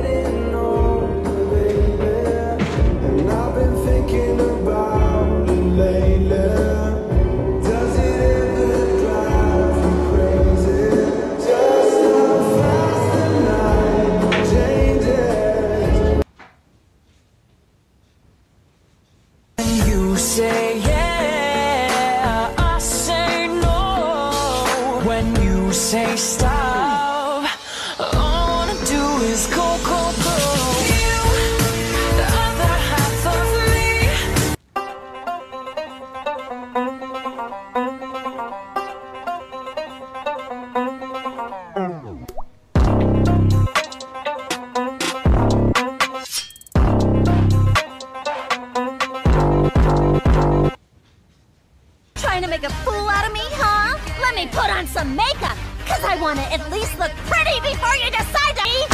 getting older, baby, and I've been thinking about it lately. Does it ever drive you crazy? Just how fast the night changes. And you say yeah, I say no. When you say stop, all I wanna do is go, go, go. You, the other half of me. Trying to make a fool out of me, huh? Let me put on some makeup, cause I wanna at least look pretty before you decide to eat.